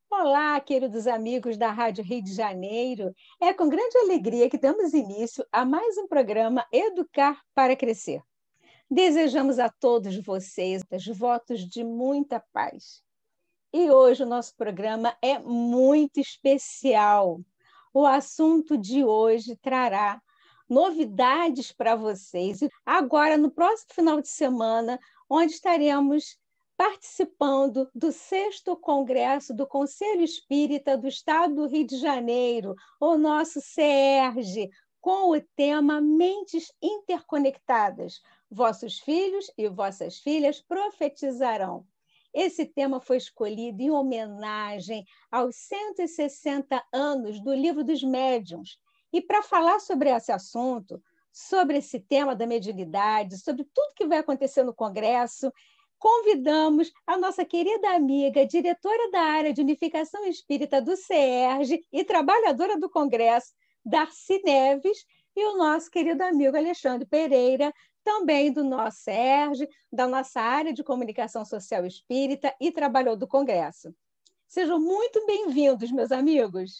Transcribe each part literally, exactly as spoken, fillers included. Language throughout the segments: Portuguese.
Olá, queridos amigos da Rádio Rio de Janeiro. É com grande alegria que damos início a mais um programa Educar para Crescer. Desejamos a todos vocês votos de muita paz. E hoje o nosso programa é muito especial. O assunto de hoje trará novidades para vocês. Agora, no próximo final de semana, onde estaremos participando do sexto Congresso do Conselho Espírita do Estado do Rio de Janeiro, o nosso C E R G, com o tema Mentes Interconectadas. Vossos filhos e vossas filhas profetizarão. Esse tema foi escolhido em homenagem aos cento e sessenta anos do Livro dos Médiuns. E para falar sobre esse assunto, sobre esse tema da mediunidade, sobre tudo que vai acontecer no Congresso, convidamos a nossa querida amiga, diretora da área de unificação espírita do C E R G e trabalhadora do Congresso, Darcy Neves, e o nosso querido amigo Alexandre Pereira, também do nosso C E R G, da nossa área de comunicação social espírita e trabalhador do Congresso. Sejam muito bem-vindos, meus amigos.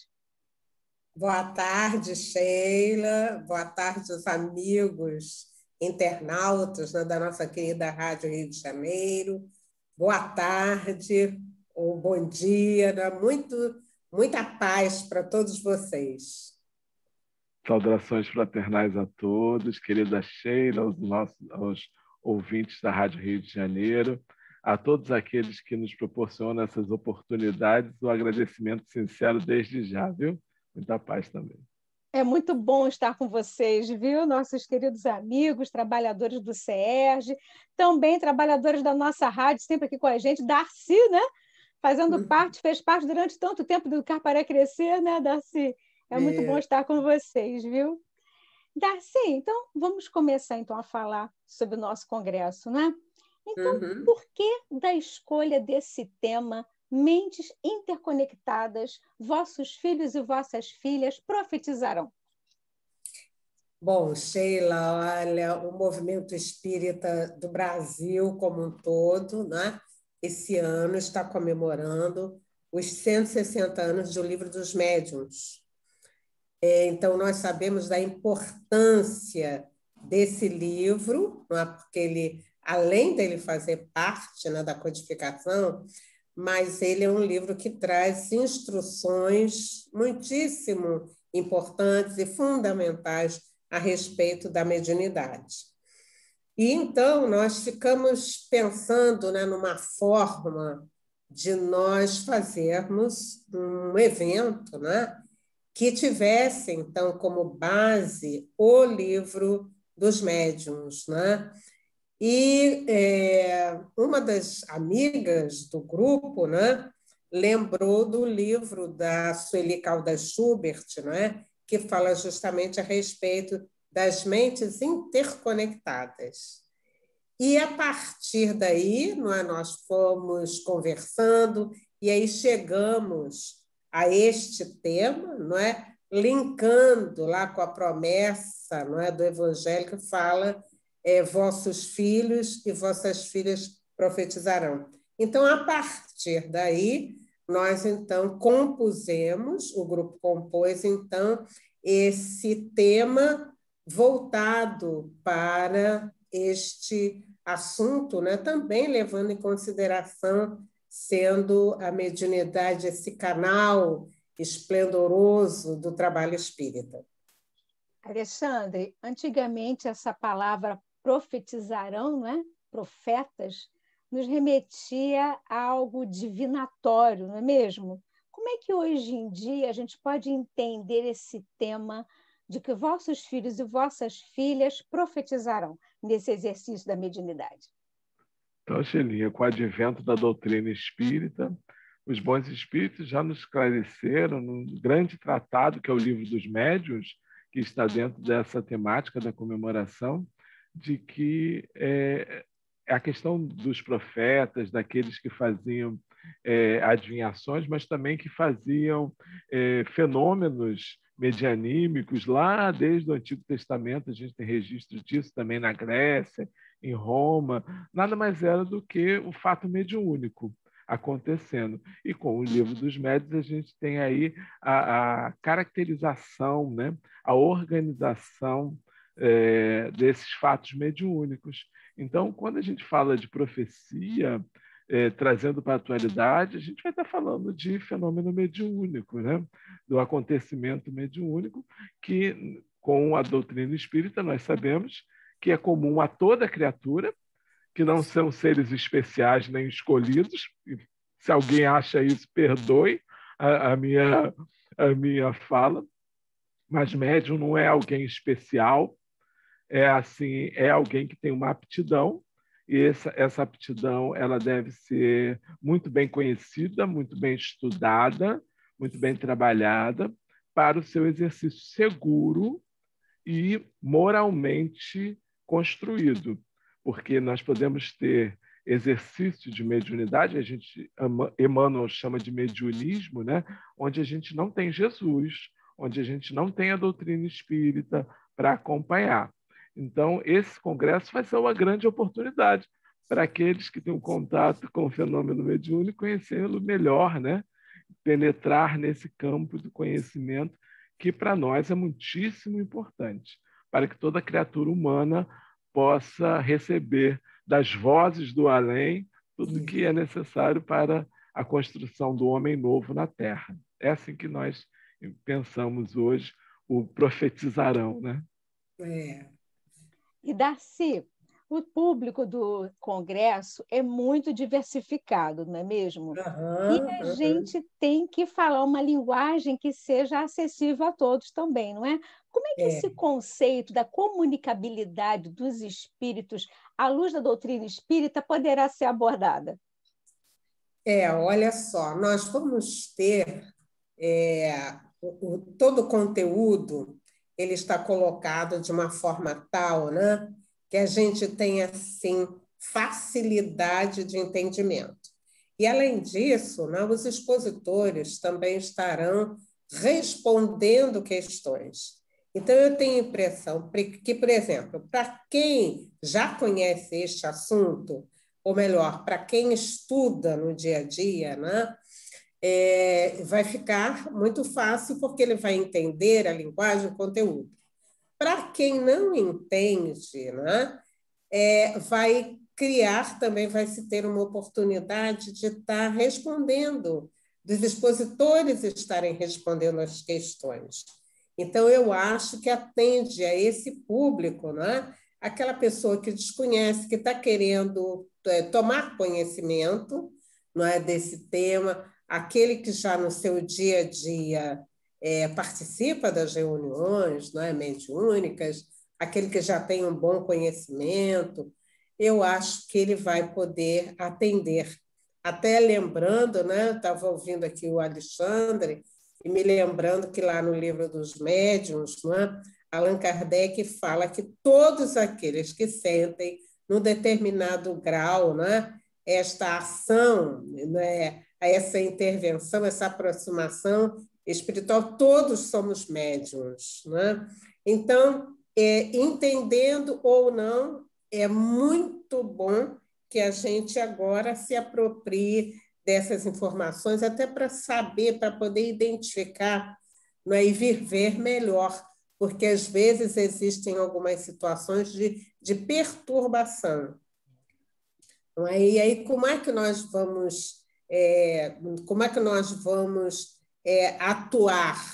Boa tarde, Sheila. Boa tarde, os amigos internautas, né, da nossa querida Rádio Rio de Janeiro. Boa tarde, ou bom dia, né? Muito, muita paz para todos vocês. Saudações fraternais a todos, querida Sheila, aos nossos aos ouvintes da Rádio Rio de Janeiro, a todos aqueles que nos proporcionam essas oportunidades, o agradecimento sincero desde já, viu? Muita paz também. É muito bom estar com vocês, viu? Nossos queridos amigos, trabalhadores do C E R G, também trabalhadores da nossa rádio, sempre aqui com a gente, Darcy, né? Fazendo parte, fez parte durante tanto tempo do Educar para Crescer, né, Darcy? É muito bom estar com vocês, viu? Darcy, então vamos começar então a falar sobre o nosso congresso, né? Então, uhum. Por que da escolha desse tema Mentes Interconectadas, vossos filhos e vossas filhas profetizarão? Bom, Sheila, olha, o movimento espírita do Brasil como um todo, né, esse ano está comemorando os cento e sessenta anos do Livro dos Médiuns. Então, nós sabemos da importância desse livro, não é? Porque ele, além dele fazer parte, né, da codificação, mas ele é um livro que traz instruções muitíssimo importantes e fundamentais a respeito da mediunidade. E então nós ficamos pensando, né, numa forma de nós fazermos um evento, né, que tivesse, então, como base o Livro dos Médiuns, né? E é, uma das amigas do grupo, né, lembrou do livro da Sueli Caldas Schubert, né, que fala justamente a respeito das mentes interconectadas. E, a partir daí, não é, nós fomos conversando e aí chegamos a este tema, não é, linkando lá com a promessa, não é, do Evangelho que fala é, vossos filhos e vossas filhas profetizarão. Então, a partir daí, nós, então, compusemos, o grupo compôs, então, esse tema voltado para este assunto, né? Também levando em consideração, sendo a mediunidade esse canal esplendoroso do trabalho espírita. Alexandre, antigamente essa palavra profetizarão, né? Profetas, nos remetia a algo divinatório, não é mesmo? Como é que hoje em dia a gente pode entender esse tema de que vossos filhos e vossas filhas profetizarão nesse exercício da mediunidade? Então, Xelinha, com o advento da doutrina espírita, os bons espíritos já nos esclareceram num grande tratado, que é o Livro dos Médiuns, que está dentro dessa temática da comemoração, de que é, a questão dos profetas, daqueles que faziam é, adivinhações, mas também que faziam é, fenômenos medianímicos lá desde o Antigo Testamento. A gente tem registro disso também na Grécia, em Roma. Nada mais era do que o fato mediúnico. acontecendo. E com o Livro dos Médiuns, a gente tem aí a, a caracterização, né? A organização é, desses fatos mediúnicos. Então, quando a gente fala de profecia, é, trazendo para a atualidade, a gente vai estar falando de fenômeno mediúnico, né? Do acontecimento mediúnico, que, com a doutrina espírita, nós sabemos que é comum a toda criatura, que não são seres especiais nem escolhidos. Se alguém acha isso, perdoe a, a, minha, a minha fala, mas médium não é alguém especial, é assim, é alguém que tem uma aptidão, e essa, essa aptidão ela deve ser muito bem conhecida, muito bem estudada, muito bem trabalhada, para o seu exercício seguro e moralmente construído. Porque nós podemos ter exercício de mediunidade, a gente, Emmanuel chama de mediunismo, né? Onde a gente não tem Jesus, onde a gente não tem a doutrina espírita para acompanhar. Então, esse congresso vai ser uma grande oportunidade para aqueles que têm um contato com o fenômeno mediúnico conhecê-lo melhor, né? Penetrar nesse campo do conhecimento que para nós é muitíssimo importante, para que toda criatura humana possa receber das vozes do além tudo que é necessário para a construção do homem novo na Terra. É assim que nós pensamos hoje o profetizarão, né? É. E, Darcy, o público do Congresso é muito diversificado, não é mesmo? Uhum, E a uhum. gente tem que falar uma linguagem que seja acessível a todos também, não é? Como é que É. esse conceito da comunicabilidade dos espíritos, à luz da doutrina espírita, poderá ser abordada? É, olha só, nós vamos ter é, o, o- todo o conteúdo, ele está colocado de uma forma tal, né, que a gente tem assim facilidade de entendimento. E além disso, né, os expositores também estarão respondendo questões. Então eu tenho a impressão que, por exemplo, para quem já conhece este assunto, ou melhor, para quem estuda no dia a dia, né, é, vai ficar muito fácil, porque ele vai entender a linguagem, o conteúdo. Para quem não entende, né, é, vai criar também, vai se ter uma oportunidade de estar respondendo, dos expositores estarem respondendo as questões. Então, eu acho que atende a esse público, né? Aquela pessoa que desconhece, que está querendo é, tomar conhecimento, não é, desse tema, aquele que já no seu dia a dia é, participa das reuniões, não é, mediúnicas, aquele que já tem um bom conhecimento, eu acho que ele vai poder atender. Até lembrando, né, eu estava ouvindo aqui o Alexandre, e me lembrando que lá no Livro dos Médiuns, né, Allan Kardec fala que todos aqueles que sentem, num determinado grau, né, esta ação, né, essa intervenção, essa aproximação espiritual, todos somos médiuns. Né? Então, é, entendendo ou não, é muito bom que a gente agora se aproprie dessas informações, até para saber, para poder identificar, né, e viver melhor, porque às vezes existem algumas situações de, de perturbação. Não é? E aí, como é que nós vamos, é, como é que nós vamos é, atuar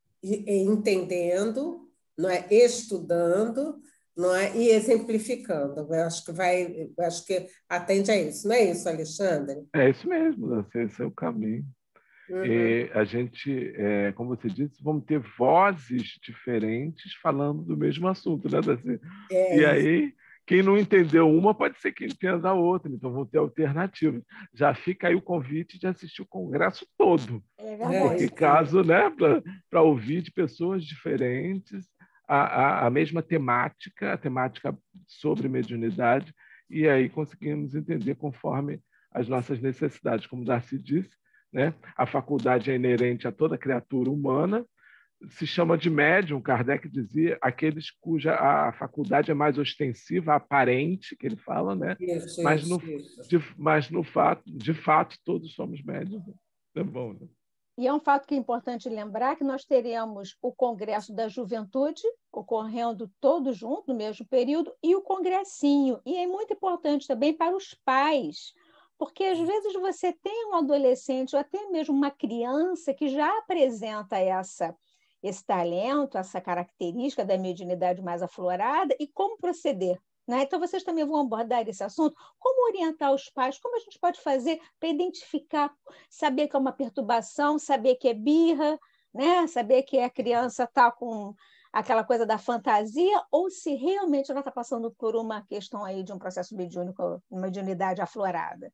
entendendo, não é, estudando, não é, e exemplificando? Eu acho que vai, eu acho que atende a isso, não é isso, Alexandre? É isso mesmo, Darcy, esse é o caminho. Uhum. E a gente, é, como você disse, vamos ter vozes diferentes falando do mesmo assunto, né, Darcy? É E isso. aí, quem não entendeu uma pode ser que entenda a outra, então vão ter alternativas. Já fica aí o convite de assistir o congresso todo, É É verdade. porque isso. caso, né, para ouvir de pessoas diferentes a, a, a mesma temática, a temática sobre mediunidade, e aí conseguimos entender conforme as nossas necessidades. Como Darcy disse, né, a faculdade é inerente a toda criatura humana, se chama de médium, Kardec dizia, aqueles cuja a faculdade é mais ostensiva, aparente, que ele fala, né? Isso, mas, isso, no, isso. de, mas no fato, de fato, todos somos médiums. É bom, né? E é um fato que é importante lembrar que nós teremos o Congresso da Juventude, ocorrendo todos juntos no mesmo período, e o Congressinho. E é muito importante também para os pais, porque às vezes você tem um adolescente ou até mesmo uma criança que já apresenta essa, esse talento, essa característica da mediunidade mais aflorada, e como proceder. Né? Então, vocês também vão abordar esse assunto. Como orientar os pais? Como a gente pode fazer para identificar, saber que é uma perturbação, saber que é birra, né? Saber que a criança está com aquela coisa da fantasia, ou se realmente ela está passando por uma questão aí de um processo mediúnico, uma mediunidade aflorada.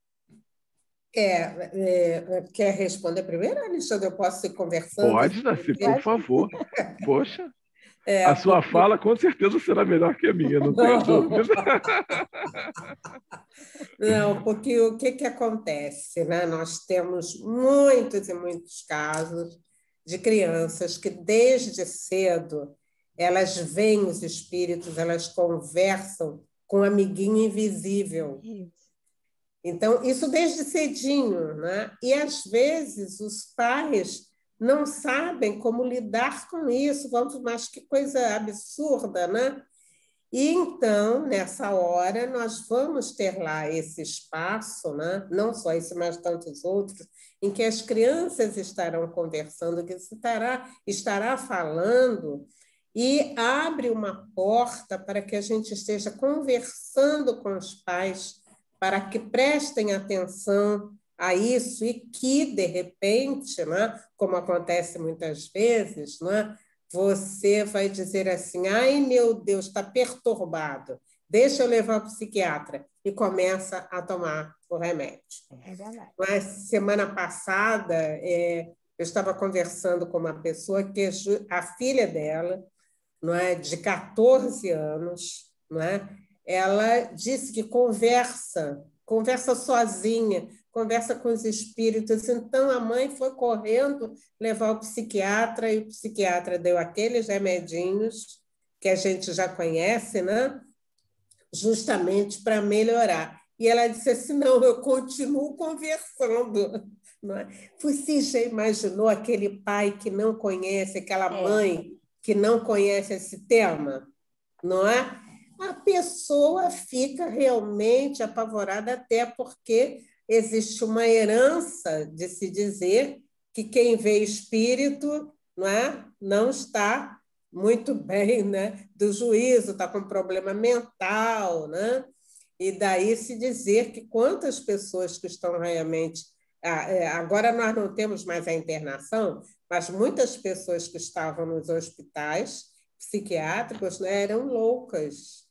É, é, quer responder primeiro, Alexandre? Eu posso ir conversando? Pode, Darcy, por favor. Poxa. É, a sua porque... fala com certeza será melhor que a minha, não tenho dúvida. Não, porque o que, que acontece, né? Nós temos muitos e muitos casos de crianças que, desde cedo, elas veem os espíritos, elas conversam com um amiguinho invisível. Então, isso desde cedinho, né? E, às vezes, os pais não sabem como lidar com isso, mas que coisa absurda, né? E então, nessa hora, nós vamos ter lá esse espaço, né? Não só esse, mas tantos outros, em que as crianças estarão conversando, que estará, estará falando, e abre uma porta para que a gente esteja conversando com os pais, para que prestem atenção a isso e que, de repente, né? Como acontece muitas vezes, né? Você vai dizer assim, ai, meu Deus, está perturbado, deixa eu levar para o psiquiatra, e começa a tomar o remédio. É verdade. Mas, semana passada, é, eu estava conversando com uma pessoa que a filha dela, não é, de catorze anos, não é, ela disse que conversa, conversa sozinha, conversa com os espíritos. Então, a mãe foi correndo levar o psiquiatra, e o psiquiatra deu aqueles remedinhos que a gente já conhece, né? Justamente para melhorar. E ela disse assim, não, eu continuo conversando. Não é? Você já imaginou aquele pai que não conhece, aquela mãe que não conhece esse tema? Não é? A pessoa fica realmente apavorada, até porque existe uma herança de se dizer que quem vê espírito, não é, não está muito bem, né, do juízo, está com problema mental, né? E daí se dizer que quantas pessoas que estão realmente... Agora nós não temos mais a internação, mas muitas pessoas que estavam nos hospitais psiquiátricos, né, eram loucas.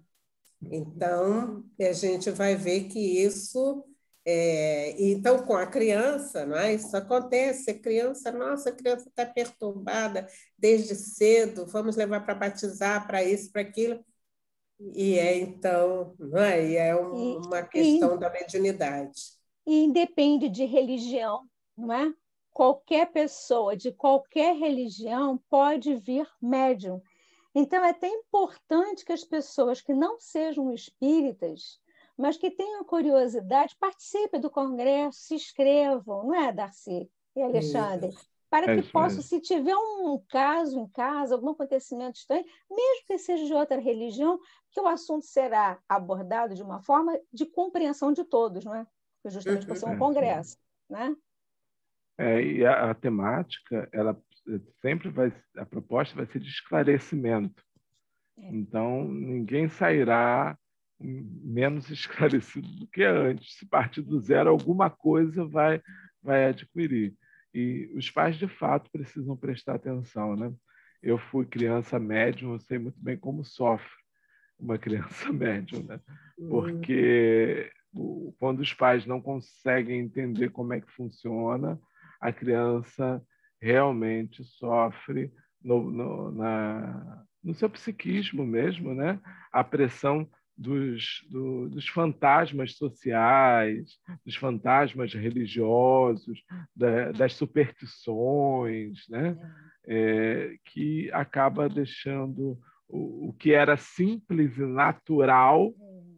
Então, a gente vai ver que isso... É, então, com a criança, não é? Isso acontece. A criança, nossa, a criança está perturbada desde cedo, vamos levar para batizar, para isso, para aquilo. E é, então, não é? E é um, uma questão e, da mediunidade. E independe de religião, não é? Qualquer pessoa de qualquer religião pode vir médium. Então, é até importante que as pessoas que não sejam espíritas, mas que tenham curiosidade, participem do congresso, se inscrevam, não é, Darcy e Alexandre? Para que possam, se tiver um caso em casa, algum acontecimento estranho, mesmo que seja de outra religião, que o assunto será abordado de uma forma de compreensão de todos, não é? Justamente por ser um congresso, né? É, e a, a temática, ela sempre vai, a proposta vai ser de esclarecimento. É. Então, ninguém sairá menos esclarecido do que antes. Se partir do zero, alguma coisa vai, vai adquirir. E os pais, de fato, precisam prestar atenção, né? Eu fui criança médium, eu sei muito bem como sofre uma criança médium, né? Porque quando os pais não conseguem entender como é que funciona, a criança realmente sofre no, no, na, no seu psiquismo mesmo, né? A pressão dos, do, dos fantasmas sociais, dos fantasmas religiosos, da, das superstições, né? é, que acaba deixando o, o que era simples e natural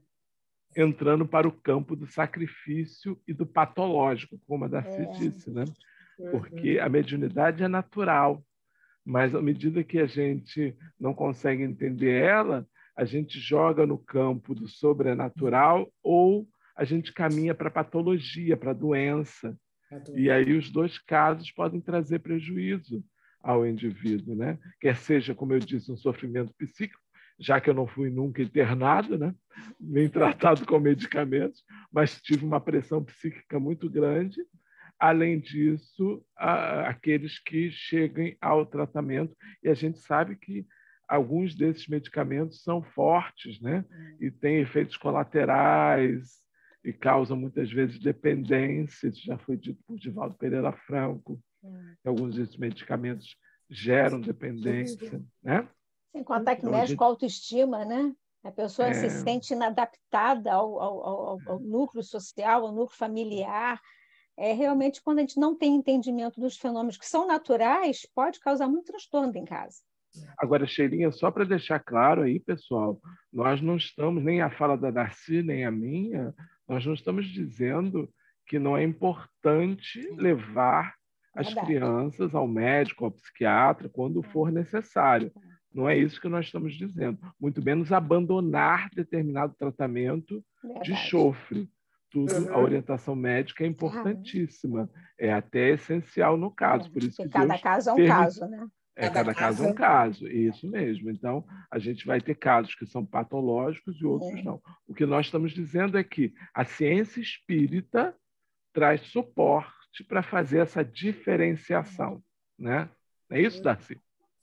entrando para o campo do sacrifício e do patológico, como a Darcy É. disse, né? Porque a mediunidade é natural, mas à medida que a gente não consegue entender ela, a gente joga no campo do sobrenatural ou a gente caminha para a patologia, para a doença. E aí os dois casos podem trazer prejuízo ao indivíduo, né? Quer seja, como eu disse, um sofrimento psíquico, já que eu não fui nunca internado, né? Nem tratado com medicamentos, mas tive uma pressão psíquica muito grande. Além disso, a, aqueles que cheguem ao tratamento, e a gente sabe que alguns desses medicamentos são fortes, né? E têm efeitos colaterais e causam muitas vezes dependência. Isso já foi dito por Divaldo Pereira Franco. Que alguns desses medicamentos geram dependência, né? Sem contar que Então, mexe gente... com a autoestima, né? A pessoa é... se sente inadaptada ao, ao, ao, ao núcleo social, ao núcleo familiar. É realmente quando a gente não tem entendimento dos fenômenos que são naturais, pode causar muito transtorno em casa. Agora, Sheilinha, só para deixar claro aí, pessoal, nós não estamos, nem a fala da Darcy, nem a minha, nós não estamos dizendo que não é importante levar as Verdade. crianças ao médico, ao psiquiatra, quando for necessário. Não é isso que nós estamos dizendo. Muito menos abandonar determinado tratamento Verdade. de chofre. Tudo, Uhum. a orientação médica é importantíssima, é até essencial no caso. É, Por isso que cada Deus caso é um permite... caso, né? É, Cada cada caso é um caso, isso mesmo. Então, a gente vai ter casos que são patológicos e outros É. não. O que nós estamos dizendo é que a ciência espírita traz suporte para fazer essa diferenciação, né? É isso, Darcy?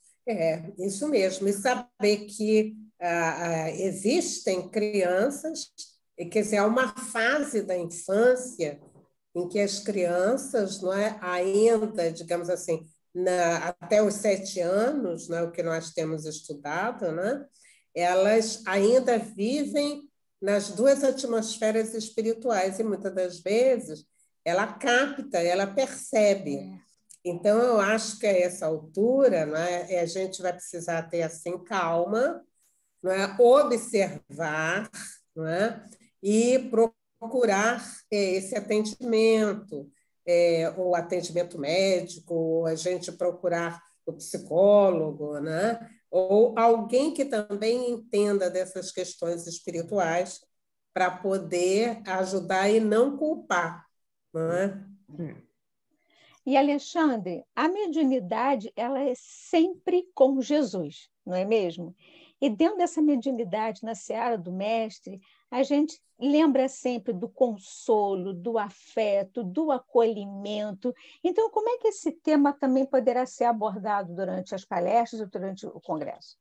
É, isso mesmo. E saber que ah, ah, existem crianças, e quer dizer, há uma fase da infância em que as crianças, não é, ainda, digamos assim, na, até os sete anos, né, o que nós temos estudado, né, elas ainda vivem nas duas atmosferas espirituais e muitas das vezes ela capta, ela percebe. É. Então, eu acho que a essa altura, né, a gente vai precisar ter assim calma, não é, observar, não é, e procurar é, esse atendimento, é, o atendimento médico, ou a gente procurar o psicólogo, né? Ou alguém que também entenda dessas questões espirituais para poder ajudar e não culpar, não é? E, Alexandre, a mediunidade ela é sempre com Jesus, não é mesmo? E dentro dessa mediunidade, na seara do mestre, a gente lembra sempre do consolo, do afeto, do acolhimento. Então, como é que esse tema também poderá ser abordado durante as palestras ou durante o congresso?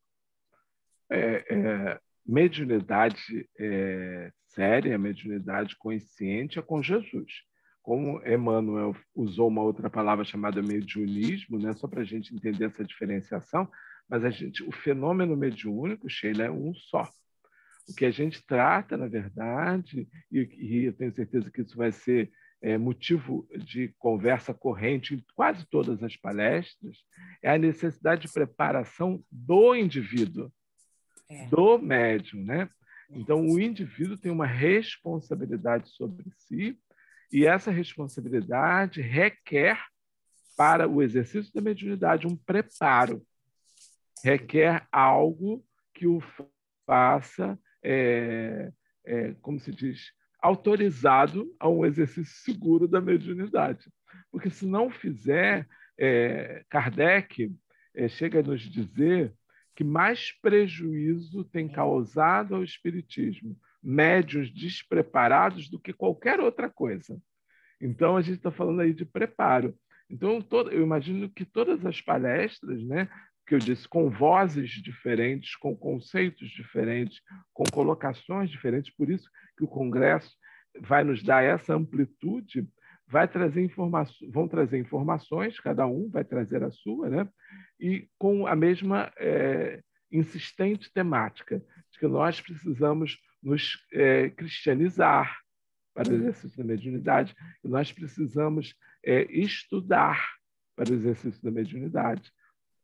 É, é, mediunidade é, séria, mediunidade consciente é com Jesus. Como Emmanuel usou uma outra palavra chamada mediunismo, né, só para a gente entender essa diferenciação, mas a gente, o fenômeno mediúnico, Sheila, é um só. O que a gente trata, na verdade, e, e eu tenho certeza que isso vai ser é, motivo de conversa corrente em quase todas as palestras, é a necessidade de preparação do indivíduo, é. do médium, né? Então, o indivíduo tem uma responsabilidade sobre si e essa responsabilidade requer, para o exercício da mediunidade, um preparo. Requer algo que o faça, é, é, como se diz, autorizado a um exercício seguro da mediunidade. Porque se não fizer, é, Kardec é, chega a nos dizer que mais prejuízo tem causado ao espiritismo médiuns despreparados do que qualquer outra coisa. Então, a gente está falando aí de preparo. Então, todo, eu imagino que todas as palestras, né, que eu disse, com vozes diferentes, com conceitos diferentes, com colocações diferentes, por isso que o Congresso vai nos dar essa amplitude, vai trazer informações, vão trazer informações, cada um vai trazer a sua, né, e com a mesma é, insistente temática, de que nós precisamos nos é, cristianizar, para o exercício da mediunidade, e nós precisamos é, estudar para o exercício da mediunidade.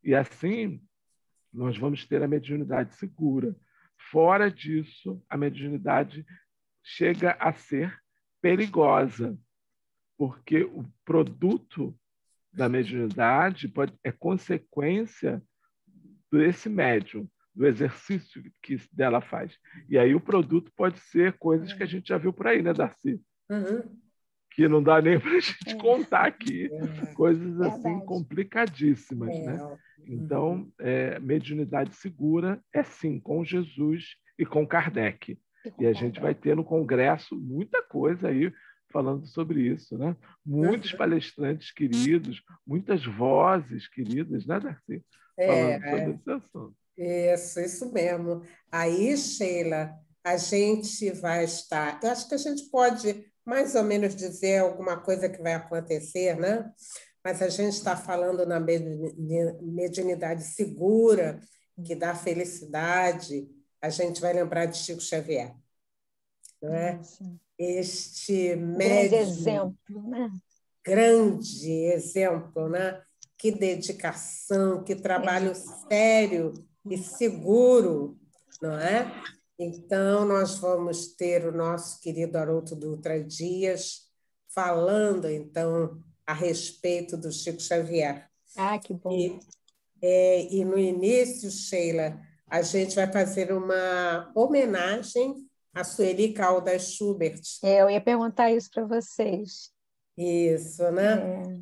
E assim, nós vamos ter a mediunidade segura. Fora disso, a mediunidade chega a ser perigosa, porque o produto da mediunidade pode, é consequência desse médium, do exercício que dela faz. E aí o produto pode ser coisas que a gente já viu por aí, né, Darcy? Uhum. Que não dá nem para a gente É. contar aqui. É. Coisas assim Verdade. complicadíssimas, É. né? Então, é, mediunidade segura é sim com Jesus e com Kardec. E com E a gente vai Kardec. ter no congresso muita coisa aí falando sobre isso, né? Muitos Uhum. palestrantes queridos, muitas vozes queridas, né, Darcy? É, Falando sobre esse assunto. isso, isso mesmo. Aí, Sheila, a gente vai estar. Eu acho que a gente pode mais ou menos dizer alguma coisa que vai acontecer, né? Mas a gente está falando na mediunidade segura, que dá felicidade. A gente vai lembrar de Chico Xavier, não é? Sim. Este Um grande médium, exemplo, né? grande exemplo, né? Que dedicação, que trabalho sério e seguro, não é? Então, nós vamos ter o nosso querido Haroldo Dutra Dias falando, então, a respeito do Chico Xavier. Ah, que bom. E, é, e no início, Sheila, a gente vai fazer uma homenagem a Sueli Caldas Schubert. É, eu ia perguntar isso para vocês. Isso, né? É.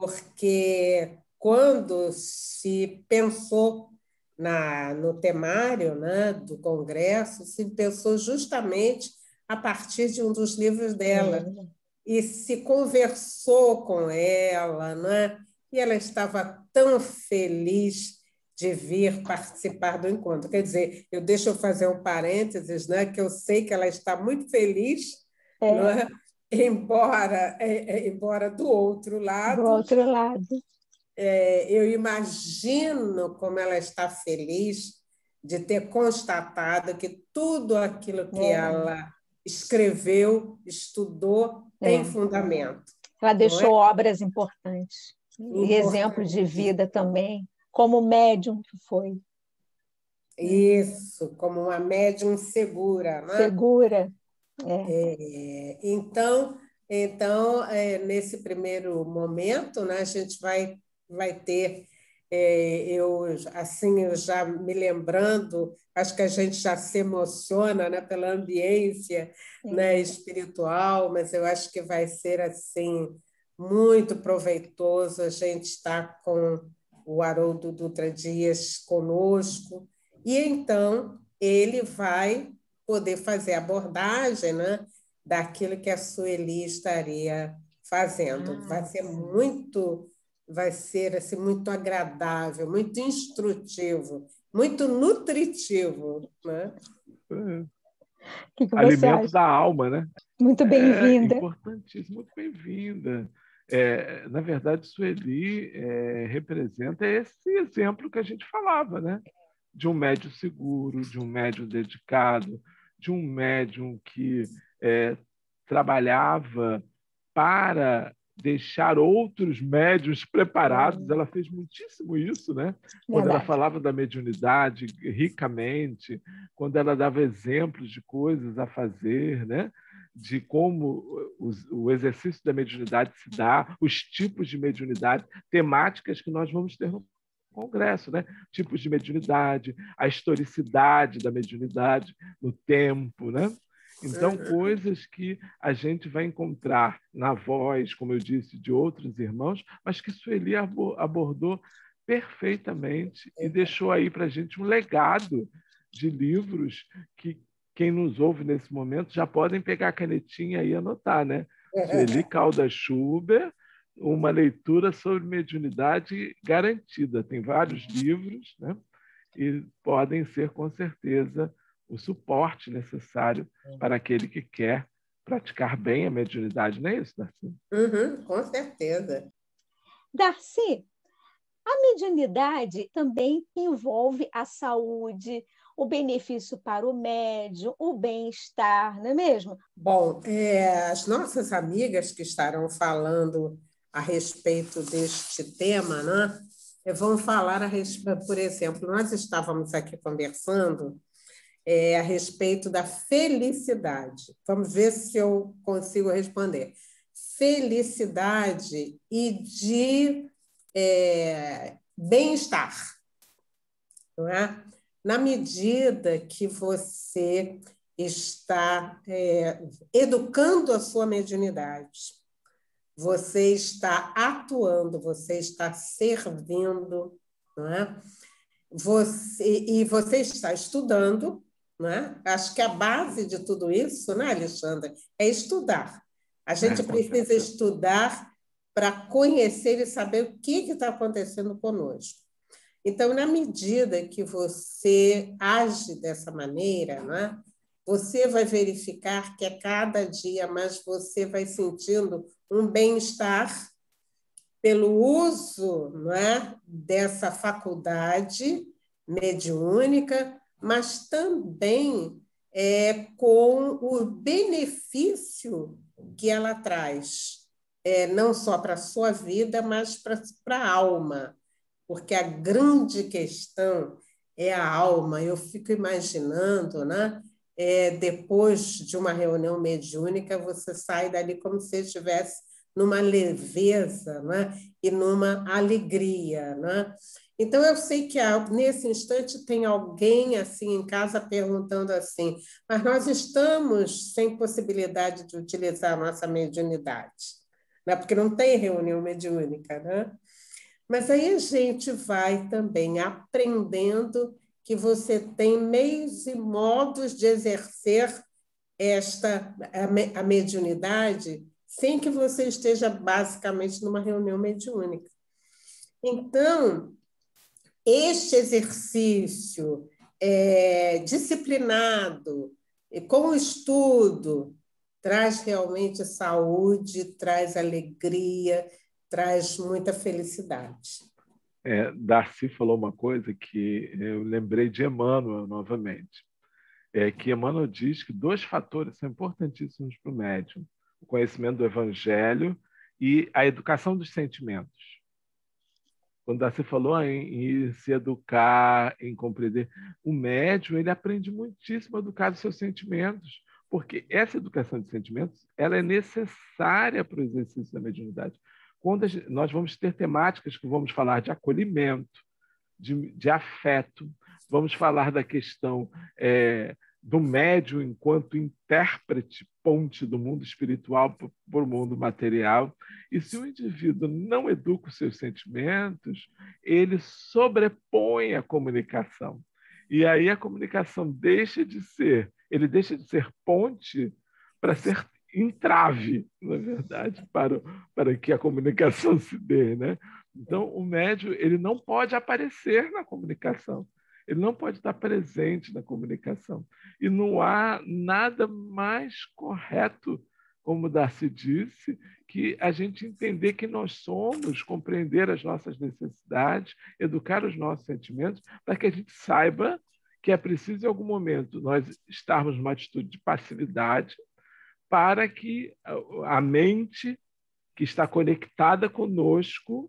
Porque quando se pensou na, no temário, né, do Congresso, se pensou justamente a partir de um dos livros dela. É. E se conversou com ela, né? E ela estava tão feliz de vir participar do encontro. Quer dizer, eu deixo eu fazer um parênteses, né, que eu sei que ela está muito feliz, É. não é? Embora, é, é, embora do outro Do lado, outro lado. é, eu imagino como ela está feliz de ter constatado que tudo aquilo que É. ela escreveu, estudou, tem É. fundamento. Ela Não deixou é? obras importantes e exemplos de Importante. vida também, como médium que foi. Isso, como uma médium segura, né? Segura. É. É, então, então é, nesse primeiro momento, né, a gente vai, vai ter, é, eu assim, eu já me lembrando, acho que a gente já se emociona, né, pela ambiência, né, É. espiritual, mas eu acho que vai ser assim muito proveitoso a gente estar com o Haroldo Dutra Dias conosco, e então ele vai poder fazer a abordagem, né, daquilo que a Sueli estaria fazendo. Ah, Vai ser sim. muito, vai ser assim, muito agradável, muito instrutivo, muito nutritivo, né? É. O que que você Alimento acha? da alma, né? Muito É bem-vinda. importantíssimo, muito bem-vinda. É, na verdade, Sueli é, representa esse exemplo que a gente falava, né? De um médium seguro, de um médium dedicado, de um médium que é, trabalhava para deixar outros médiuns preparados. Ela fez muitíssimo isso, né? Quando ela Verdade. falava da mediunidade ricamente, quando ela dava exemplos de coisas a fazer, né? De como o exercício da mediunidade se dá, os tipos de mediunidade, temáticas que nós vamos ter no Congresso, né? Tipos de mediunidade, a historicidade da mediunidade no tempo, né? Então, coisas que a gente vai encontrar na voz, como eu disse, de outros irmãos, mas que Sueli abordou perfeitamente e deixou aí para a gente um legado de livros que quem nos ouve nesse momento já podem pegar a canetinha e anotar, né? Sueli Caldas Schubert, uma leitura sobre mediunidade garantida. Tem vários livros, né? E podem ser, com certeza, o suporte necessário para aquele que quer praticar bem a mediunidade. Não é isso, Darcy? Uhum, com certeza. Darcy, a mediunidade também envolve a saúde, o benefício para o médium, o bem-estar, não é mesmo? Bom, é, as nossas amigas que estarão falando a respeito deste tema, né? vão falar, a respeito, por exemplo, nós estávamos aqui conversando é, a respeito da felicidade. Vamos ver se eu consigo responder. Felicidade e de é, bem-estar, não é? Na medida que você está é, educando a sua mediunidade, você está atuando, você está servindo, não é? Você, e você está estudando, não é? Acho que a base de tudo isso, né, Alexandra, é estudar. A gente é, precisa estudar para conhecer e saber o que está acontecendo conosco. Então, na medida que você age dessa maneira, não é? Você vai verificar que a cada dia mais você vai sentindo um bem-estar pelo uso, não é, dessa faculdade mediúnica, mas também é, com o benefício que ela traz, é, não só para a sua vida, mas para a alma, porque a grande questão é a alma. Eu fico imaginando, né? É, depois de uma reunião mediúnica, você sai dali como se estivesse numa leveza, né? E numa alegria, né? Então, eu sei que nesse instante tem alguém assim em casa perguntando assim, mas nós estamos sem possibilidade de utilizar a nossa mediunidade, né? Porque não tem reunião mediúnica, né? Mas aí a gente vai também aprendendo que você tem meios e modos de exercer esta a mediunidade sem que você esteja basicamente numa reunião mediúnica. Então, este exercício é, disciplinado, com o estudo, traz realmente saúde, traz alegria, traz muita felicidade. É, Darcy falou uma coisa que eu lembrei de Emmanuel novamente, é que Emmanuel diz que dois fatores são importantíssimos para o médium: o conhecimento do Evangelho e a educação dos sentimentos. Quando Darcy falou em, em se educar, em compreender, o médium ele aprende muitíssimo a educar os seus sentimentos, porque essa educação de sentimentos ela é necessária para o exercício da mediunidade. Quando gente, nós vamos ter temáticas que vamos falar de acolhimento, de, de afeto, vamos falar da questão é, do médium enquanto intérprete, ponte do mundo espiritual para o mundo material. E se o indivíduo não educa os seus sentimentos, ele sobrepõe a comunicação. E aí a comunicação deixa de ser, ele deixa de ser ponte para ser entrave, na verdade, para, para que a comunicação se dê, né? Então, o médium ele não pode aparecer na comunicação, ele não pode estar presente na comunicação. E não há nada mais correto, como Darcy disse, que a gente entender que nós somos, compreender as nossas necessidades, educar os nossos sentimentos, para que a gente saiba que é preciso, em algum momento, nós estarmos numa atitude de passividade, para que a mente que está conectada conosco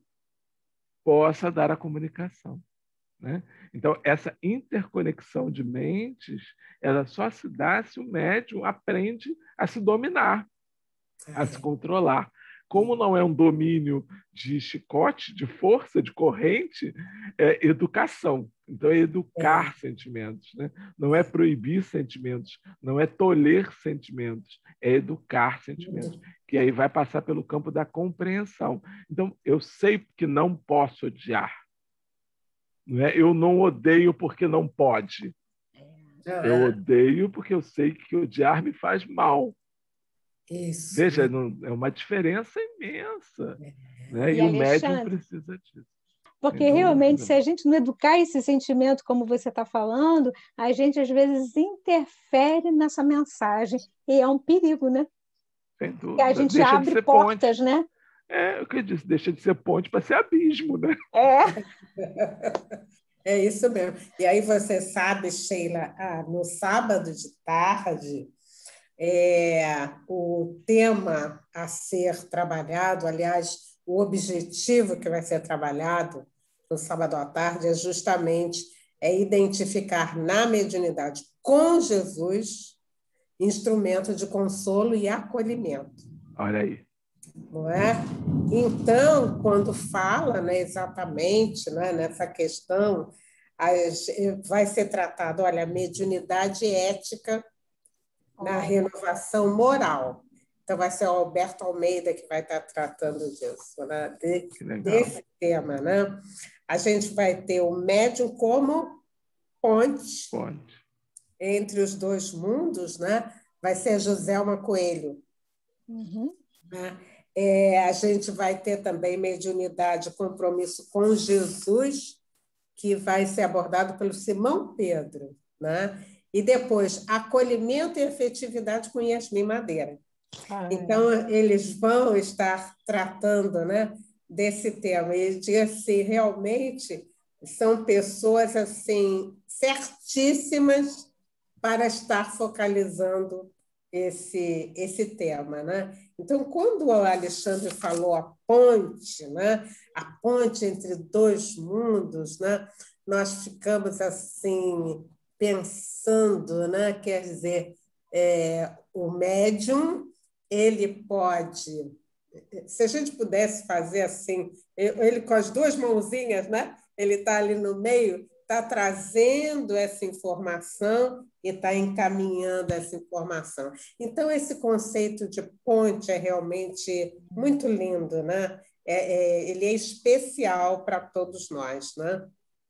possa dar a comunicação, né? Então, essa interconexão de mentes, ela só se dá se o médium aprende a se dominar, a se controlar. Como não é um domínio de chicote, de força, de corrente, é educação. Então, é educar é. sentimentos, né? Não é proibir sentimentos, não é tolher sentimentos, é educar sentimentos, que aí vai passar pelo campo da compreensão. Então, eu sei que não posso odiar. Não é? Eu não odeio porque não pode. Eu odeio porque eu sei que odiar me faz mal. Isso. Veja, não, é uma diferença imensa. É. Né? E, e o médium precisa disso. Porque realmente, se a gente não educar esse sentimento, como você está falando, a gente às vezes interfere nessa mensagem. E é um perigo, né? Sem dúvida. Que a gente deixa abre portas, ponte. Né? É, o que eu disse, deixa de ser ponte para ser abismo, né? É. É isso mesmo. E aí você sabe, Sheila, ah, no sábado de tarde, é, o tema a ser trabalhado, aliás, o objetivo que vai ser trabalhado no sábado à tarde, é justamente é identificar na mediunidade com Jesus instrumento de consolo e acolhimento. Olha aí. Não é? Então, quando fala, né, exatamente, né, nessa questão, as, vai ser tratado, olha, a mediunidade ética na renovação moral. Então, vai ser o Alberto Almeida que vai estar tratando disso, né? De, desse tema. Né? A gente vai ter o médium como ponte, ponte entre os dois mundos, né? Vai ser Joselma Coelho. Uhum. Né? É, a gente vai ter também mediunidade, compromisso com Jesus, que vai ser abordado pelo Simão Pedro. Né? E depois, acolhimento e efetividade com Yasmin Madeira. Ah, então, eles vão estar tratando, né, desse tema. E assim, realmente são pessoas assim, certíssimas para estar focalizando esse, esse tema. Né? Então, quando o Alexandre falou a ponte, né, a ponte entre dois mundos, né, nós ficamos assim pensando, né, quer dizer, é, o médium, ele pode, se a gente pudesse fazer assim, ele com as duas mãozinhas, né, ele está ali no meio, está trazendo essa informação e está encaminhando essa informação. Então, esse conceito de ponte é realmente muito lindo, né? É, é, ele é especial para todos nós, né?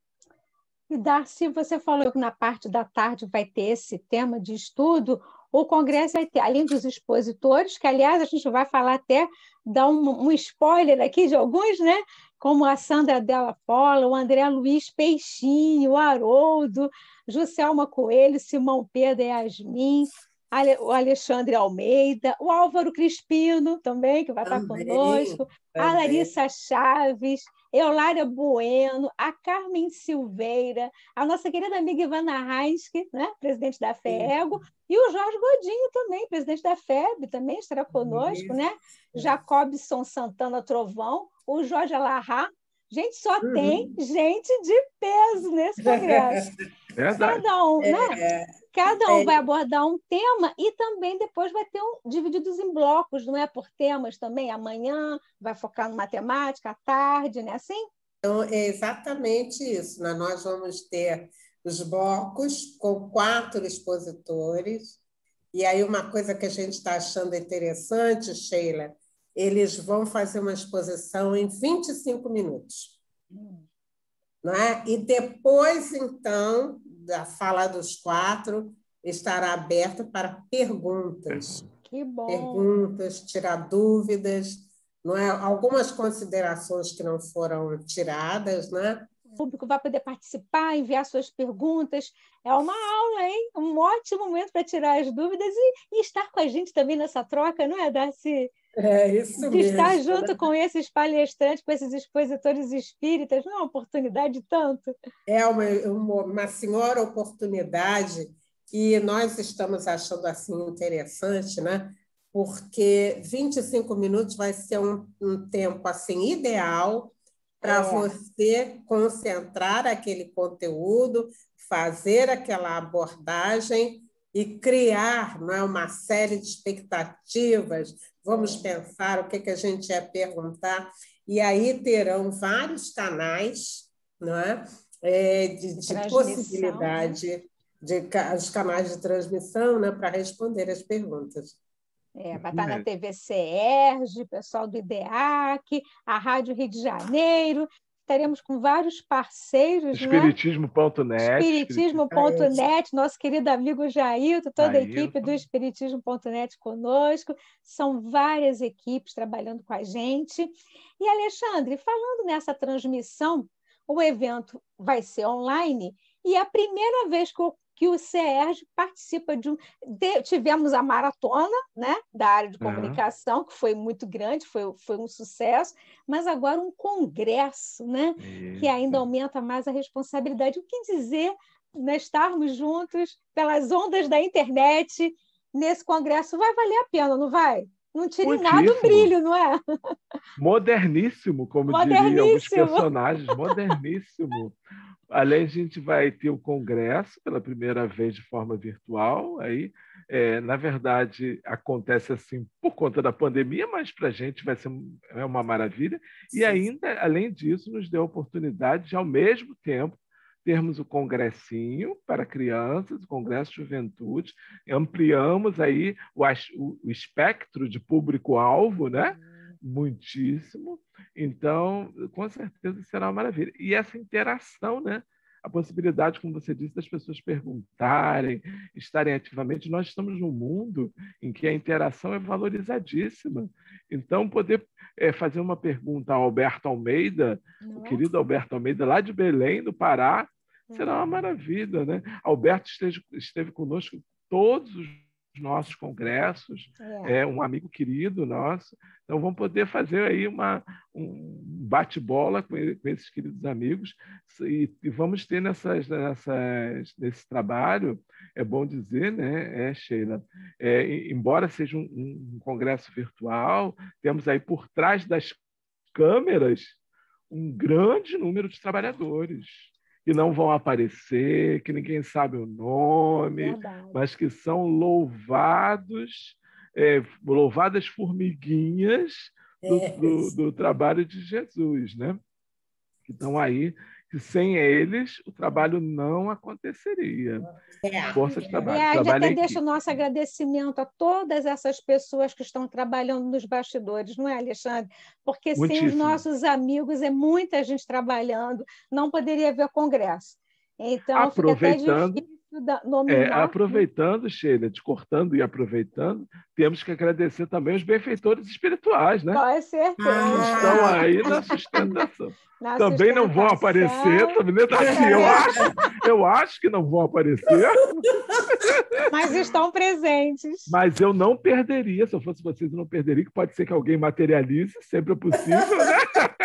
E, Darcy, você falou que na parte da tarde vai ter esse tema de estudo. O congresso vai ter, além dos expositores, que, aliás, a gente vai falar até, dar um, um spoiler aqui de alguns, né? Como a Sandra Della Pola, o André Luiz Peixinho, o Haroldo, Juscelma Coelho, Simão Pedro e Yasmin, o Alexandre Almeida, o Álvaro Crispino também, que vai também, estar conosco, também. A Larissa Chaves, Eulária Bueno, a Carmen Silveira, a nossa querida amiga Ivana Heinske, né, presidente da FEEGO, e o Jorge Godinho também, presidente da F E B, também estará conosco, né? Jacobson Santana Trovão, o Jorge Alarrá. Gente, só uhum. tem gente de peso nesse congresso. Verdade. Cada um, né? É, Cada um é. vai abordar um tema e também depois vai ter um divididos em blocos, não é? Por temas também. Amanhã vai focar no matemática, à tarde, né? Assim? Então, é exatamente isso. Né? Nós vamos ter os blocos com quatro expositores. E aí, uma coisa que a gente está achando interessante, Sheila, eles vão fazer uma exposição em vinte e cinco minutos. Hum. Não é? E depois, então, da fala dos quatro, estará aberto para perguntas. Que bom! Perguntas, tirar dúvidas, não é? Algumas considerações que não foram tiradas, né? O público vai poder participar, enviar suas perguntas. É uma aula, hein? Um ótimo momento para tirar as dúvidas e, e estar com a gente também nessa troca, não é, Darcy? É isso de mesmo. Estar junto, né? Com esses palestrantes, com esses expositores espíritas, não é uma oportunidade tanto. É uma, uma, uma senhora oportunidade que nós estamos achando assim interessante, né? Porque vinte e cinco minutos vai ser um, um tempo assim ideal para é. você concentrar aquele conteúdo, fazer aquela abordagem e criar, não é, uma série de expectativas. Vamos é. pensar o que, que a gente ia perguntar. E aí terão vários canais, não é? É, de, de possibilidade, né? de, os canais de transmissão, né, para responder as perguntas. É, vai estar na T V C E R G, pessoal do IDEAC, a Rádio Rio de Janeiro. Estaremos com vários parceiros. Espiritismo ponto net. Espiritismo ponto net, nosso querido amigo Jailton, toda Jailton. A equipe do Espiritismo ponto net conosco. São várias equipes trabalhando com a gente. E, Alexandre, falando nessa transmissão, o evento vai ser online e é a primeira vez que o que o C E R G participa de um... De, tivemos a maratona, né, da área de comunicação, uhum. que foi muito grande, foi, foi um sucesso, mas agora um congresso, né, que ainda aumenta mais a responsabilidade. O que dizer, né, estarmos juntos pelas ondas da internet nesse congresso? Vai valer a pena, não vai? não tira em nada o brilho, não é? Moderníssimo, como Moderníssimo. diriam alguns personagens, moderníssimo. Além, a gente vai ter o congresso pela primeira vez de forma virtual. Aí, é, na verdade, acontece assim por conta da pandemia, mas para a gente vai ser é uma maravilha. E ainda, além disso, nos deu a oportunidade de, ao mesmo tempo, termos o congressinho para crianças, o congresso de juventude, ampliamos aí o, o, o espectro de público-alvo, né? Muitíssimo. Então, com certeza será uma maravilha. E essa interação, né? A possibilidade, como você disse, das pessoas perguntarem, estarem ativamente. Nós estamos num mundo em que a interação é valorizadíssima. Então, poder é, fazer uma pergunta ao Alberto Almeida, Não. o querido Alberto Almeida, lá de Belém, do Pará, será uma maravilha, né? Alberto esteve, esteve conosco todos os nossos congressos, é. é um amigo querido nosso. Então, vamos poder fazer aí uma, um bate-bola com, ele, com esses queridos amigos e, e vamos ter nessas, nessas, nesse trabalho, é bom dizer, né, é, Sheila, é, embora seja um, um congresso virtual, temos aí por trás das câmeras um grande número de trabalhadores que não vão aparecer, que ninguém sabe o nome, Verdade. mas que são louvados, é, louvadas formiguinhas do, é. do, do trabalho de Jesus, né? Que estão aí, que sem eles o trabalho não aconteceria. É. Força de trabalho. E a gente trabalho até deixa o nosso agradecimento a todas essas pessoas que estão trabalhando nos bastidores, não é, Alexandre? Porque Muitíssimo. sem os nossos amigos, é muita gente trabalhando, não poderia haver congresso. Então, aproveitando, fica até difícil nominar. É, aproveitando, Sheila, te cortando e aproveitando, temos que agradecer também os benfeitores espirituais, né? Com certeza. Que estão aí na sustentação. Na também sustentação. não vão aparecer, também tá assim, eu, acho, eu acho que não vão aparecer. Mas estão presentes. Mas eu não perderia, se eu fosse vocês, eu não perderia, que pode ser que alguém materialize, sempre é possível, né?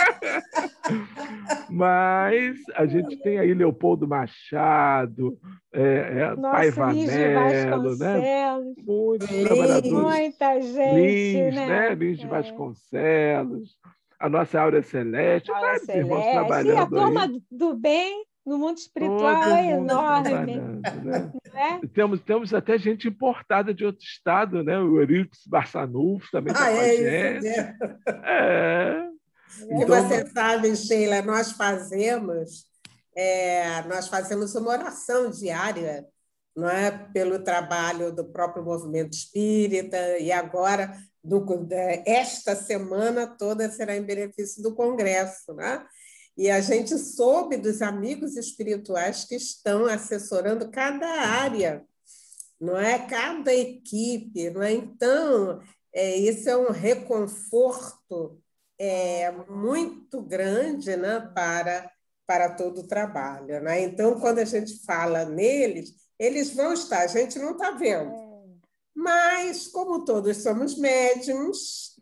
Mas a gente tem aí Leopoldo Machado, é, é, Paiva Melo, né? Muitos Lins, trabalhadores. Muita gente, Lins, né? né? Lins de é. Vasconcelos, a nossa Áurea Celeste, Áurea vários Celeste. irmãos trabalhando. E a turma aí. do bem no mundo espiritual Todo é mundo enorme. Né? É? Temos, temos até gente importada de outro estado, né? O Eurix Barçanufo também está ah, com a é gente. Isso mesmo. É. E então, você sabe, Sheila, nós fazemos, é, nós fazemos uma oração diária, não é? Pelo trabalho do próprio movimento espírita, e agora, do, esta semana toda, será em benefício do Congresso, né? E a gente soube dos amigos espirituais que estão assessorando cada área, não é? Cada equipe, não é? Então, é, isso é um reconforto é muito grande, né, para, para todo o trabalho. Né? Então, quando a gente fala neles, eles vão estar, a gente não está vendo. Mas, como todos somos médiums,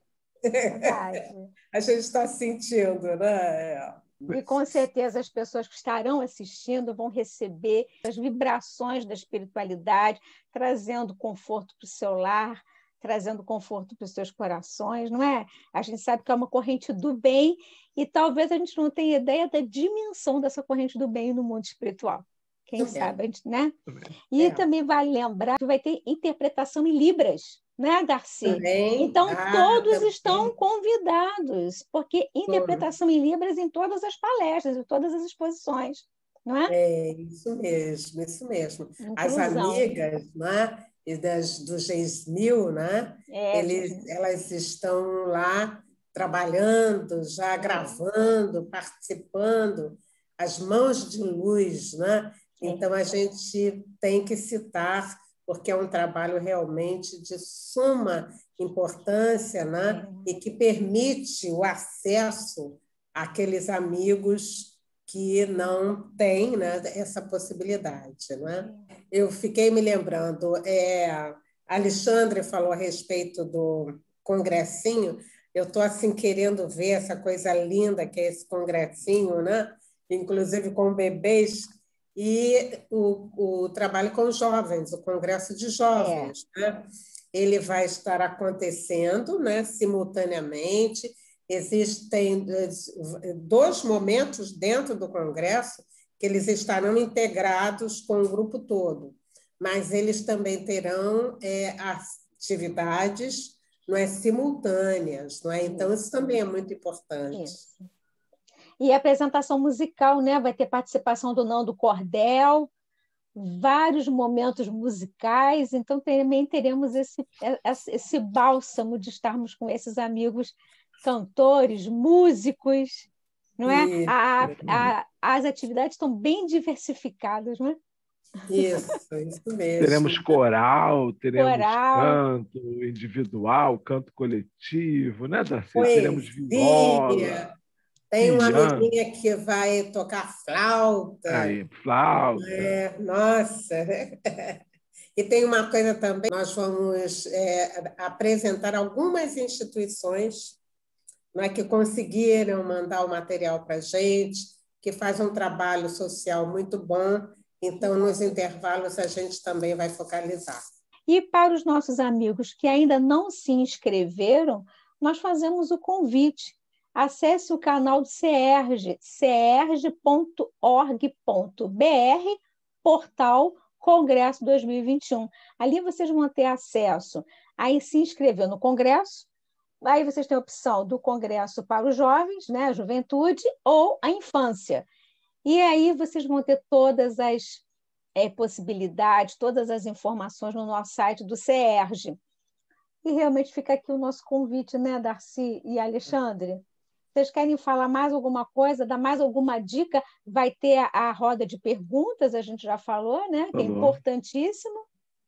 a gente está sentindo. Né? E, com certeza, as pessoas que estarão assistindo vão receber as vibrações da espiritualidade, trazendo conforto para o seu lar, trazendo conforto para os seus corações, não é? A gente sabe que é uma corrente do bem e talvez a gente não tenha ideia da dimensão dessa corrente do bem no mundo espiritual. Quem também. sabe, a gente, né? E é. também vale lembrar que vai ter interpretação em Libras, né, Darcy? Também. Então, ah, todos também. estão convidados, porque interpretação em Libras em todas as palestras, em todas as exposições, não é? É, isso mesmo, isso mesmo. Inclusão. As amigas, né? E das, do Geismil, né? É, Eles, elas estão lá trabalhando, já é. gravando, participando, as mãos de luz, né? Então, a gente tem que citar, porque é um trabalho realmente de suma importância, né? E que permite o acesso àqueles amigos que não têm, né, essa possibilidade. Né? Eu fiquei me lembrando, é, Alexandre falou a respeito do congressinho, eu estou assim, querendo ver essa coisa linda que é esse congressinho, né? Inclusive com bebês, e o, o trabalho com jovens, o congresso de jovens. É. Né? ele vai estar acontecendo, né, simultaneamente. Existem dois momentos dentro do Congresso que eles estarão integrados com o grupo todo, mas eles também terão é, atividades, não é, simultâneas, não é? Então, isso também é muito importante. Isso. E a apresentação musical, né? Vai ter participação do Nando Cordel, vários momentos musicais, então também teremos esse, esse bálsamo de estarmos com esses amigos cantores, músicos, não é? A, a, as atividades estão bem diversificadas, não é? Isso, isso mesmo. Teremos coral, teremos coral. canto individual, canto coletivo, né, Darcy? Poesia. Teremos viola. Tem uma piano. menina que vai tocar flauta. Aí, flauta. É, nossa! E tem uma coisa também, nós vamos é, apresentar algumas instituições, não é, que conseguiram mandar o material para a gente, que fazem um trabalho social muito bom. Então, nos intervalos, a gente também vai focalizar. E para os nossos amigos que ainda não se inscreveram, nós fazemos o convite. Acesse o canal do CERJ, cerj ponto org ponto br, portal Congresso dois mil e vinte e um. Ali vocês vão ter acesso a se inscrever no Congresso. Aí vocês têm a opção do Congresso para os jovens, né, a juventude, ou a infância. E aí vocês vão ter todas as é, possibilidades, todas as informações no nosso site do CERJ. E realmente fica aqui o nosso convite, né, Darcy e Alexandre? Vocês querem falar mais alguma coisa, dar mais alguma dica? Vai ter a, a roda de perguntas, a gente já falou, né? Que é importantíssimo.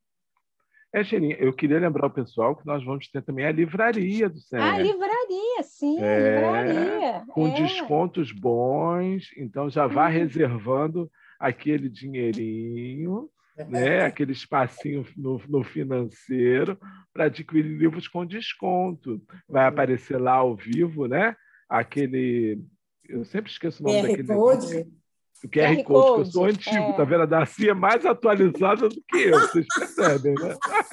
É, Xeninha, eu queria lembrar o pessoal que nós vamos ter também a livraria do CERJ. Ah, livraria, sim, é, livraria. Com é. descontos bons, então já vá hum. reservando aquele dinheirinho, né? Aquele espacinho no, no financeiro para adquirir livros com desconto. Vai aparecer lá ao vivo, né? Aquele... Eu sempre esqueço o nome Q R daquele Code. negócio. O Q R Code, que eu sou antigo, é. Tá vendo? A Darcy é mais atualizada do que eu, vocês percebem, né?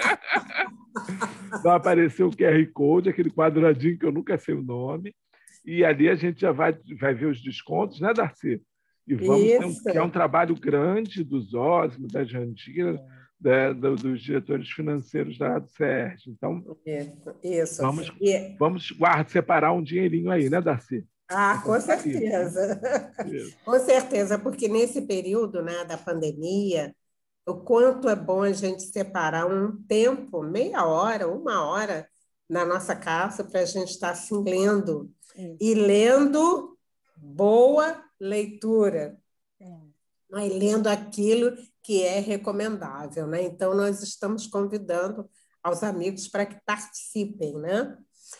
Vai aparecer o Q R Code, aquele quadradinho que eu nunca sei o nome, e ali a gente já vai, vai ver os descontos, né, Darcy? E vamos ter um, que é um trabalho grande dos Osmos, da Jandira, da, da, dos diretores financeiros da do CERJ. Então, isso. vamos, e... vamos guardar, separar um dinheirinho aí, né, Darcy? Ah, com certeza. Isso. Com certeza, porque nesse período, né, da pandemia, o quanto é bom a gente separar um tempo, meia hora, uma hora, na nossa casa, para a gente estar assim lendo. Isso. E lendo boa leitura. É. Mas lendo aquilo que é recomendável, né? Então, nós estamos convidando aos amigos para que participem, né?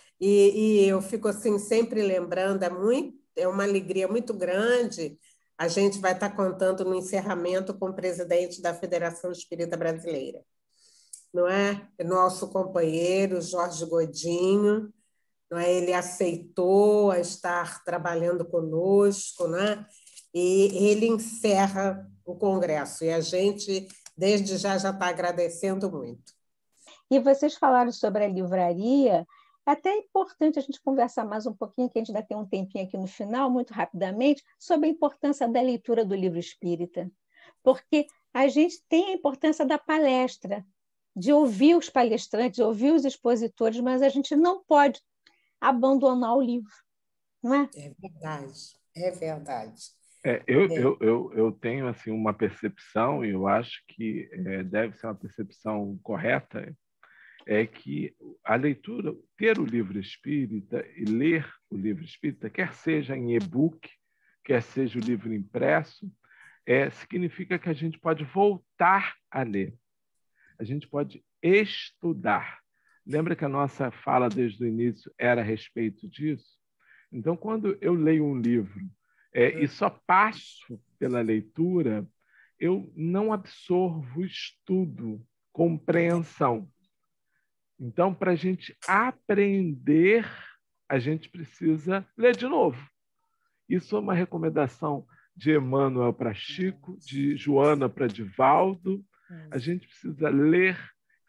E, e eu fico assim sempre lembrando, é, muito, é uma alegria muito grande. A gente vai estar contando no encerramento com o presidente da Federação Espírita Brasileira, não é? Nosso companheiro Jorge Godinho, não é? Ele aceitou estar trabalhando conosco, não é? E ele encerra o congresso e a gente desde já já está agradecendo muito. E vocês falaram sobre a livraria. Até é importante a gente conversar mais um pouquinho, que a gente ainda tem um tempinho aqui no final, muito rapidamente, sobre a importância da leitura do livro espírita. Porque a gente tem a importância da palestra, de ouvir os palestrantes, de ouvir os expositores, mas a gente não pode abandonar o livro, não é? É verdade, é verdade. É, eu, é. Eu, eu, eu tenho assim, uma percepção, e eu acho que é, deve ser uma percepção correta, é que a leitura, ter o livro espírita e ler o livro espírita, quer seja em e-book, quer seja o livro impresso, é, significa que a gente pode voltar a ler. A gente pode estudar. Lembra que a nossa fala desde o início era a respeito disso? Então, quando eu leio um livro é, e só passo pela leitura, eu não absorvo estudo, compreensão. Então, para a gente aprender, a gente precisa ler de novo. Isso é uma recomendação de Emmanuel para Chico, de Joana para Divaldo. A gente precisa ler,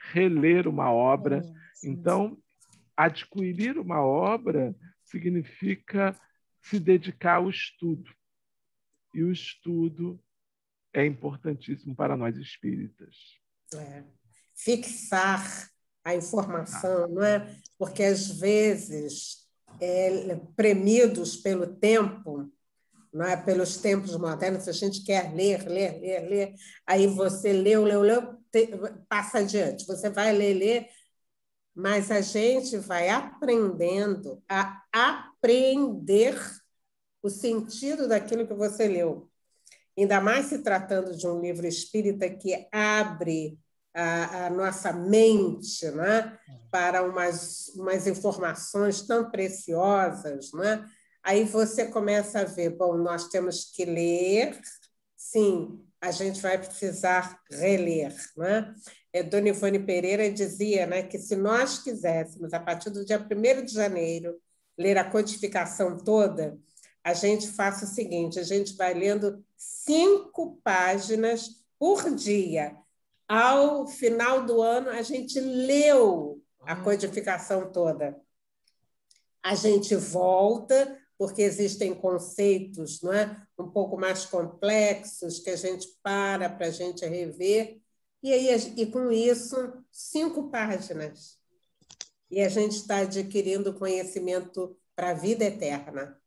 reler uma obra. Sim, sim, Então, adquirir uma obra significa se dedicar ao estudo. E o estudo é importantíssimo para nós espíritas. É. Fixar a informação, não é? Porque, às vezes, é, premidos pelo tempo, não é? Pelos tempos modernos, a gente quer ler, ler, ler, ler, aí você leu, leu, leu, te, passa adiante. Você vai ler, ler, mas a gente vai aprendendo a aprender o sentido daquilo que você leu. Ainda mais se tratando de um livro espírita que abre a, a nossa mente, né, para umas, umas informações tão preciosas, né? Aí você começa a ver, bom, nós temos que ler, sim, a gente vai precisar reler, né? É, Dona Ivone Pereira dizia, né, que se nós quiséssemos, a partir do dia primeiro de janeiro, ler a codificação toda, a gente faça o seguinte, a gente vai lendo cinco páginas por dia. Ao final do ano, a gente leu a codificação toda. A gente volta, porque existem conceitos, não é? Um pouco mais complexos que a gente para para a gente rever. E, aí, e com isso, cinco páginas. E a gente está adquirindo conhecimento para a vida eterna.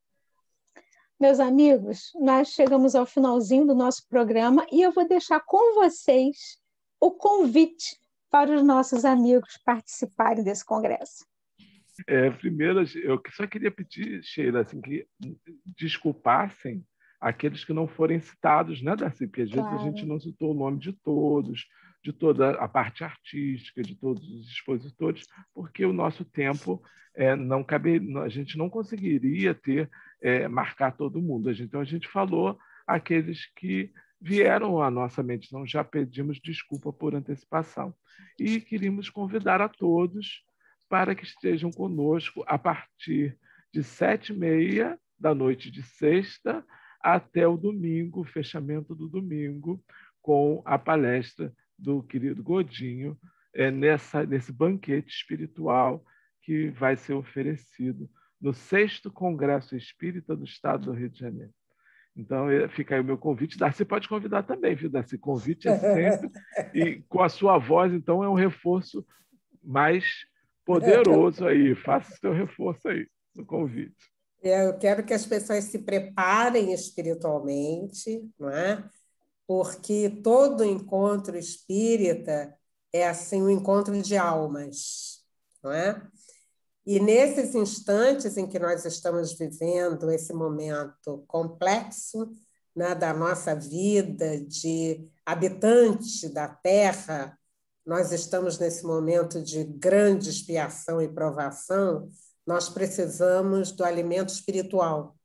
Meus amigos, nós chegamos ao finalzinho do nosso programa e eu vou deixar com vocês o convite para os nossos amigos participarem desse congresso. É, primeiro, eu só queria pedir, Sheila, assim, que desculpassem aqueles que não forem citados, né, Darcy? Porque às vezes claro. A gente não citou o nome de todos, de toda a parte artística, de todos os expositores, porque o nosso tempo é, não cabe, a gente não conseguiria ter, é, marcar todo mundo. Então, a gente falou aqueles que vieram à nossa mente, então já pedimos desculpa por antecipação. E queríamos convidar a todos para que estejam conosco a partir de sete e meia da noite de sexta até o domingo, fechamento do domingo, com a palestra do querido Godinho, é, nessa, nesse banquete espiritual que vai ser oferecido no sexto Congresso Espírita do Estado do Rio de Janeiro. Então, fica aí o meu convite. Darcy pode convidar também, viu, Darcy? Convite é sempre... E com a sua voz, então, é um reforço mais poderoso aí. Faça o seu reforço aí no convite. Eu quero que as pessoas se preparem espiritualmente, não é? Porque todo encontro espírita é assim um encontro de almas, não é? E nesses instantes em que nós estamos vivendo esse momento complexo, né, da nossa vida de habitante da Terra, nós estamos nesse momento de grande expiação e provação, nós precisamos do alimento espiritual.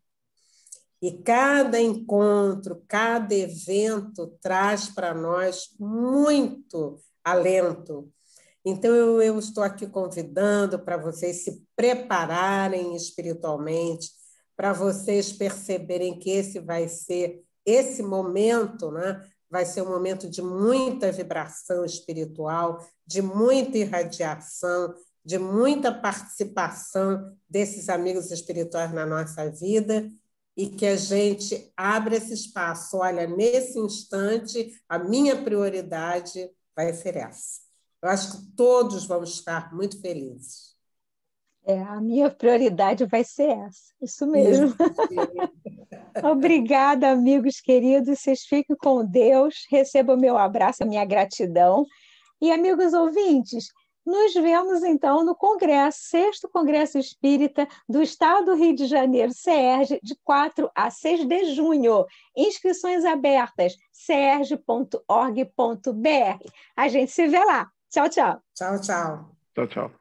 E cada encontro, cada evento traz para nós muito alento. Então, eu, eu estou aqui convidando para vocês se prepararem espiritualmente, para vocês perceberem que esse vai ser, esse momento, né, vai ser um momento de muita vibração espiritual, de muita irradiação, de muita participação desses amigos espirituais na nossa vida, e que a gente abra esse espaço. Olha, nesse instante, a minha prioridade vai ser essa. Eu acho que todos vamos ficar muito felizes. É, a minha prioridade vai ser essa, isso mesmo. Isso. Obrigada, amigos queridos, vocês fiquem com Deus, recebam o meu abraço, a minha gratidão. E, amigos ouvintes, nos vemos, então, no Congresso, sexto Congresso Espírita do Estado do Rio de Janeiro, SERJ, de quatro a seis de junho. Inscrições abertas, serj ponto org ponto br. A gente se vê lá. Tchau, tchau. Tchau, tchau. Tchau, tchau.